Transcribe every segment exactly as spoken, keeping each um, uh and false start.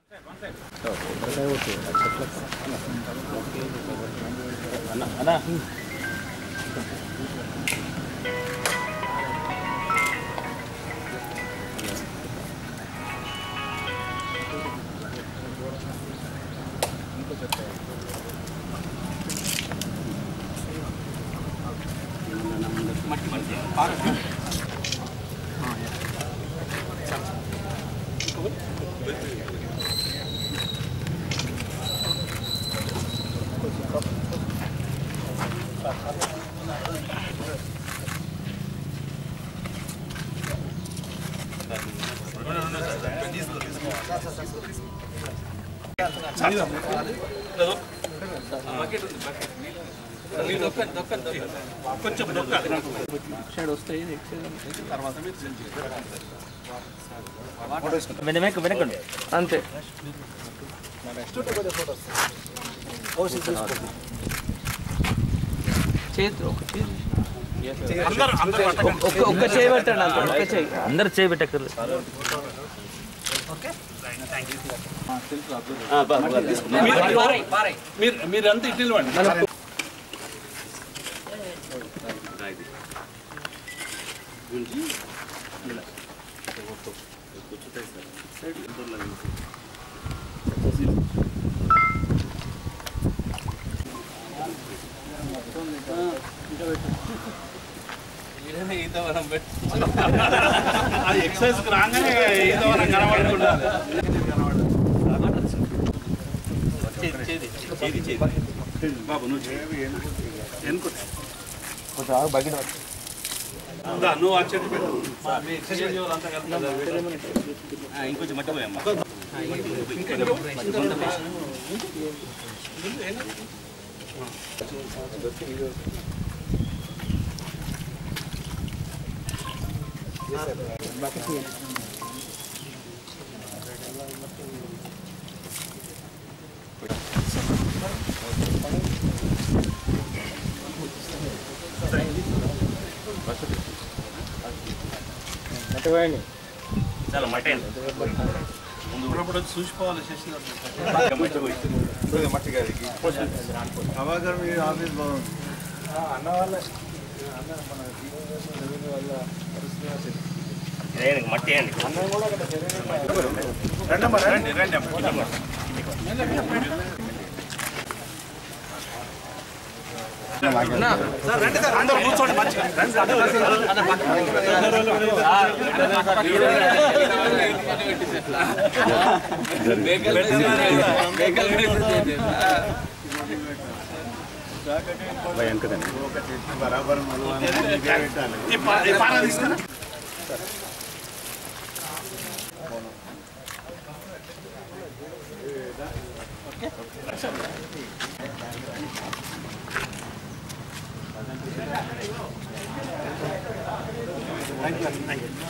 కొంచెం సైడ్ వస్తాయి తర్వాత వెనక వెనకండి అంతే. చేతి ఒక్క చేయి పెట్టండి, ఒక్క చేయి అందరు చేయి పెట్టక్కర్లేదు. మీరంతా ఇటు నిలవండి. అది ఎక్సైజ్ రాగానే ఈతవనం కనబడుతుండాలి. బాబు నువ్వు నువ్వు ఆ చెట్టు పెట్టు. ఇంకొంచెం మట్టి పోయమ్మా. చాలా మట్టి ముందు చూసిపోవాలి. మట్టి గారికి ఆఫీస్ బాగుంది అన్న వాళ్ళ మట్టి అండి. రండి రండి అందరూ కూర్చోండి మంచిగా. బరాబర్ థ్యాంక్ యూ థ్యాంక్ యూ.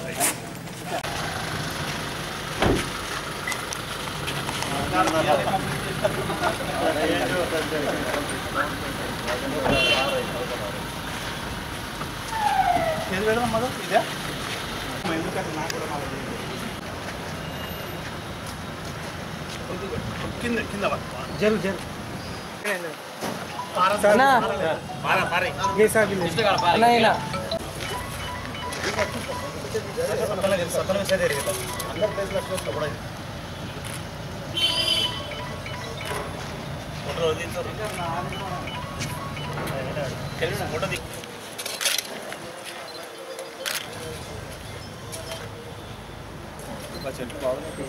ఏది పెడదాం మధు ఇదే ఎందుకంటే నాకు కూడా కింద కింద జరుగు జరుగు ఫోటో ది చెట్టు బాగుంది.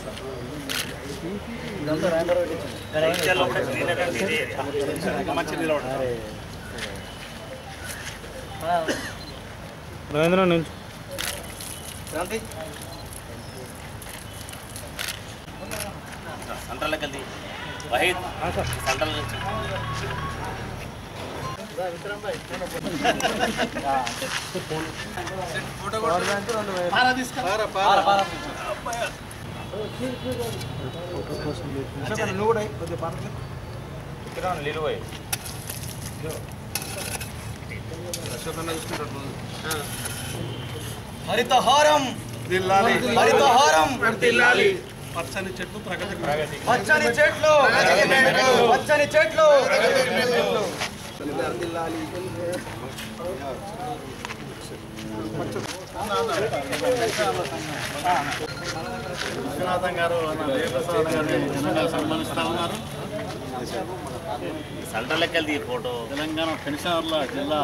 రవీంద్ర నుంచి సెంట్రల్కి వెళ్తే వహీద్ సెంట్రల్ నుంచి హరితహారం హరితహారం పచ్చని చెట్లు ప్రగతి పచ్చని చెట్లు పచ్చని చెట్లు విశ్వనాథం గారు దేవప్రసాద్ గారిని సన్మానిస్తూ ఉన్నారు. సెంటర్ లెక్కలు ఈ ఫోటో తెలంగాణ పెన్షనర్ల జిల్లా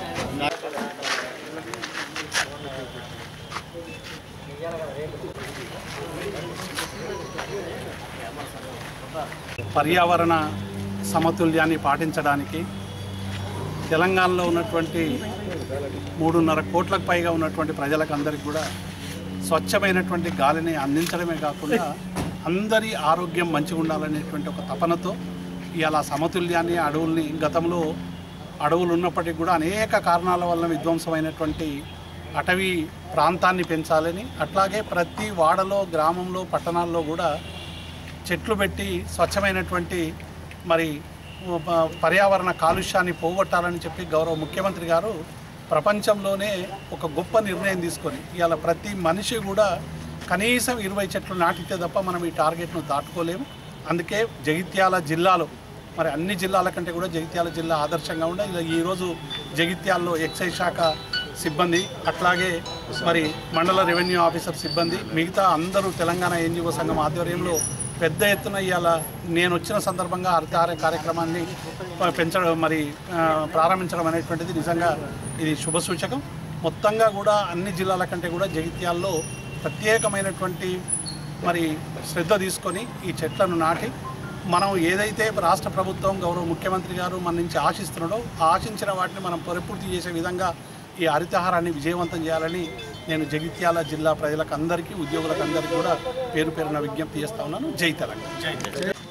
పర్యావరణ సమతుల్యాన్ని పాటించడానికి తెలంగాణలో ఉన్నటువంటి మూడున్నర కోట్లకు పైగా ఉన్నటువంటి ప్రజలకు అందరికీ కూడా స్వచ్ఛమైనటువంటి గాలిని అందించడమే కాకుండా అందరి ఆరోగ్యం మంచిగా ఉండాలనేటువంటి ఒక తపనతో ఇవాళ సమతుల్యాన్ని అడవుల్ని గతంలో అడవులు ఉన్నప్పటికీ కూడా అనేక కారణాల వల్ల విధ్వంసమైనటువంటి అటవీ ప్రాంతాన్ని పెంచాలని, అట్లాగే ప్రతి వాడలో గ్రామంలో పట్టణాల్లో కూడా చెట్లు పెట్టి స్వచ్ఛమైనటువంటి మరి పర్యావరణ కాలుష్యాన్ని పోగొట్టాలని చెప్పి గౌరవ ముఖ్యమంత్రి గారు ప్రపంచంలోనే ఒక గొప్ప నిర్ణయం తీసుకొని ఇవాళ ప్రతి మనిషి కూడా కనీసం ఇరవై చెట్లు నాటితే తప్ప మనం ఈ టార్గెట్ను దాటుకోలేము. అందుకే జగిత్యాల జిల్లాలో మరి అన్ని జిల్లాల కంటే కూడా జగిత్యాల జిల్లా ఆదర్శంగా ఉండే ఇలా ఈరోజు జగిత్యాల్లో ఎక్సైజ్ శాఖ సిబ్బంది, అట్లాగే మరి మండల రెవెన్యూ ఆఫీసర్ సిబ్బంది, మిగతా అందరూ తెలంగాణ ఎన్జిఓ సంఘం ఆధ్వర్యంలో పెద్ద ఎత్తున ఇవాళ నేను వచ్చిన సందర్భంగా హరితహార కార్యక్రమాన్ని పెంచడం మరి ప్రారంభించడం అనేటువంటిది నిజంగా ఇది శుభసూచకం. మొత్తంగా కూడా అన్ని జిల్లాల కంటే కూడా జగిత్యాల్లో ప్రత్యేకమైనటువంటి మరి శ్రద్ధ తీసుకొని ఈ చెట్లను నాటి మనం ఏదైతే రాష్ట్ర ప్రభుత్వం గౌరవ ముఖ్యమంత్రి గారు మన నుంచి ఆశిస్తున్నాడో ఆశించిన వాటిని మనం పరిపూర్తి చేసే విధంగా ఈ హరితహారాన్ని విజయవంతం చేయాలని నేను జగిత్యాల జిల్లా ప్రజలకు అందరికీ ఉద్యోగులకు అందరికీ కూడా పేరు పేరున విజ్ఞప్తి చేస్తా ఉన్నాను. జై తెలంగాణ.